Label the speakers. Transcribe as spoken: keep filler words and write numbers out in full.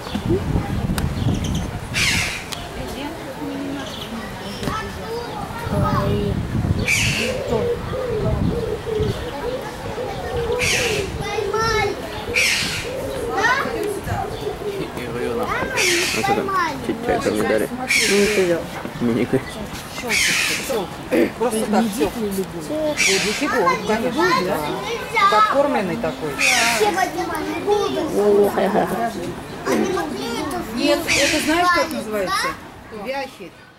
Speaker 1: А что там? Чай там дали? Мини-ка.
Speaker 2: Просто так все. Нифига, конечно, да. Подкормленный такой. Нет, это знаешь, как называется? Вяхерь.